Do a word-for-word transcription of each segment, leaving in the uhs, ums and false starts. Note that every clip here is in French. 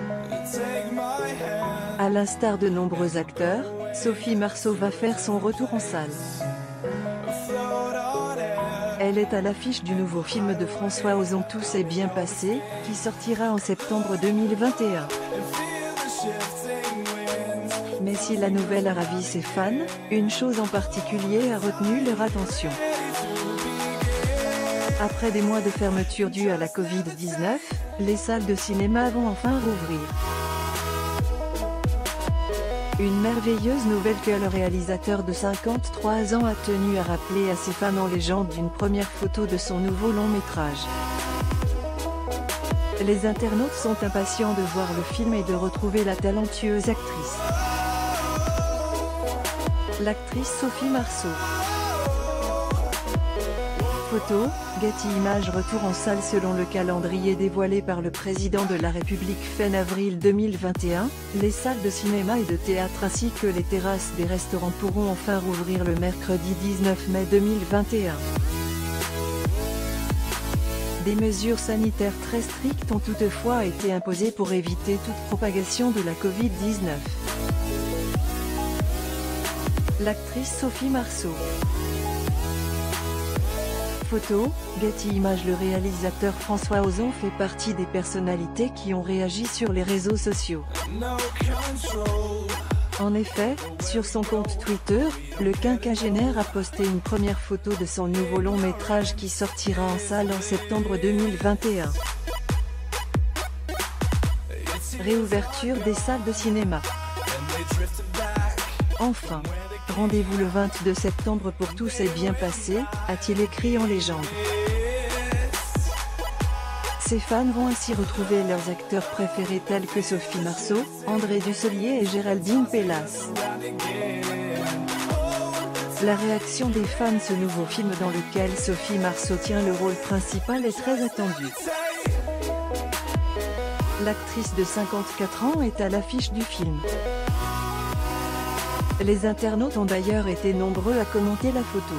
À l'instar de nombreux acteurs, Sophie Marceau va faire son retour en salle. Elle est à l'affiche du nouveau film de François Ozon Tout s'est bien passé, qui sortira en septembre deux mille vingt et un. Mais si la nouvelle a ravi ses fans, une chose en particulier a retenu leur attention. Après des mois de fermeture due à la Covid dix-neuf, les salles de cinéma vont enfin rouvrir. Une merveilleuse nouvelle que le réalisateur de cinquante-trois ans a tenu à rappeler à ses fans en légende d'une première photo de son nouveau long métrage. Les internautes sont impatients de voir le film et de retrouver la talentueuse actrice. L'actrice Sophie Marceau. Photo, Getty Images. Retour en salle selon le calendrier dévoilé par le président de la République fin avril deux mille vingt et un, les salles de cinéma et de théâtre ainsi que les terrasses des restaurants pourront enfin rouvrir le mercredi dix-neuf mai deux mille vingt et un. Des mesures sanitaires très strictes ont toutefois été imposées pour éviter toute propagation de la Covid dix-neuf. L'actrice Sophie Marceau. Photo, Getty Images. Le réalisateur François Ozon fait partie des personnalités qui ont réagi sur les réseaux sociaux. En effet, sur son compte Twitter, le quinquagénaire a posté une première photo de son nouveau long métrage qui sortira en salle en septembre deux mille vingt et un. Réouverture des salles de cinéma. Enfin, rendez-vous le vingt-deux septembre pour Tout s'est bien passé, a-t-il écrit en légende. Ses fans vont ainsi retrouver leurs acteurs préférés tels que Sophie Marceau, André Dussolier et Géraldine Pellas. La réaction des fans de ce nouveau film dans lequel Sophie Marceau tient le rôle principal est très attendue. L'actrice de cinquante-quatre ans est à l'affiche du film. Les internautes ont d'ailleurs été nombreux à commenter la photo.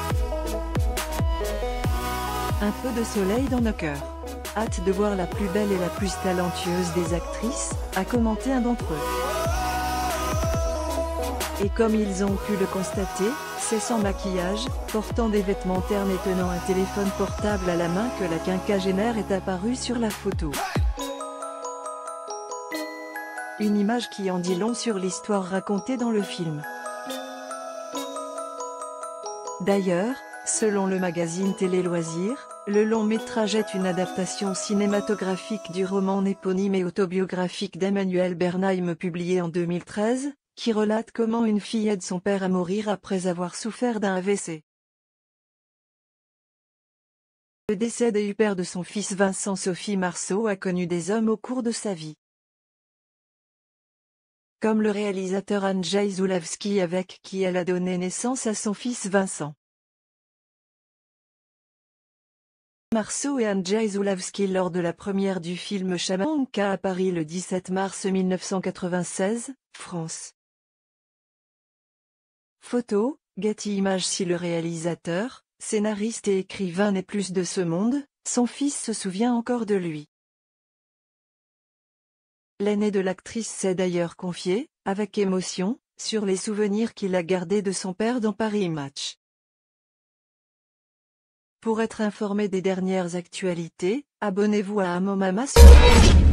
Un peu de soleil dans nos cœurs. Hâte de voir la plus belle et la plus talentueuse des actrices, a commenté un d'entre eux. Et comme ils ont pu le constater, c'est sans maquillage, portant des vêtements ternes et tenant un téléphone portable à la main que la quinquagénaire est apparue sur la photo. Une image qui en dit long sur l'histoire racontée dans le film. D'ailleurs, selon le magazine Télé Loisirs, le long métrage est une adaptation cinématographique du roman éponyme et autobiographique d'Emmanuel Bernheim publié en deux mille treize, qui relate comment une fille aide son père à mourir après avoir souffert d'un A V C. Le décès du père de son fils Vincent. Sophie Marceau a connu des hommes au cours de sa vie. Comme le réalisateur Andrzej Zulawski avec qui elle a donné naissance à son fils Vincent. Marceau et Andrzej Zulawski lors de la première du film Shamanka à Paris le dix-sept mars mille neuf cent quatre-vingt-seize, France. Photo, Getty Images. Si le réalisateur, scénariste et écrivain n'est plus de ce monde, son fils se souvient encore de lui. L'aîné de l'actrice s'est d'ailleurs confié, avec émotion, sur les souvenirs qu'il a gardés de son père dans Paris Match. Pour être informé des dernières actualités, abonnez-vous à Amomama sur